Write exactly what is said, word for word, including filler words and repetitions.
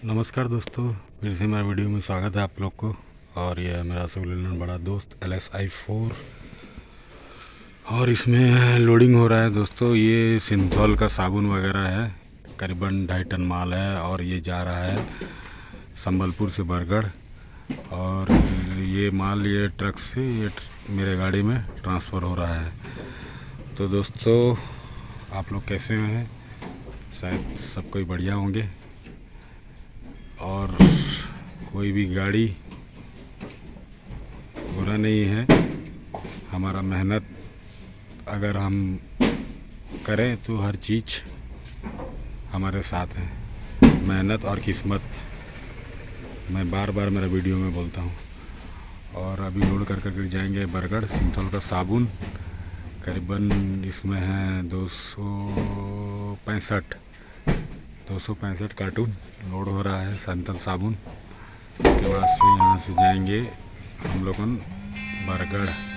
नमस्कार दोस्तों, फिर से मेरा वीडियो में स्वागत है आप लोग को। और ये है मेरा सबसे बड़ा दोस्त एल एस आई फोर और इसमें लोडिंग हो रहा है दोस्तों। ये सिंथॉल का साबुन वगैरह है, करीबन ढाई टन माल है और ये जा रहा है संबलपुर से बरगढ़। और ये माल ये ट्रक से ये मेरे गाड़ी में ट्रांसफ़र हो रहा है। तो दोस्तों आप लोग कैसे हैं? शायद सब कोई बढ़िया होंगे। और कोई भी गाड़ी बुरा नहीं है, हमारा मेहनत अगर हम करें तो हर चीज़ हमारे साथ है। मेहनत और किस्मत, मैं बार बार मेरा वीडियो में बोलता हूँ। और अभी लोड कर कर जाएंगे बरगढ़। सिंथॉल का साबुन करीबन इसमें है दो सौ पैंसठ दो सौ पैंसठ कार्टून लोड हो रहा है सिंथॉल साबुन। उसके बाद से यहाँ से जाएंगे हम लोग बरगढ़।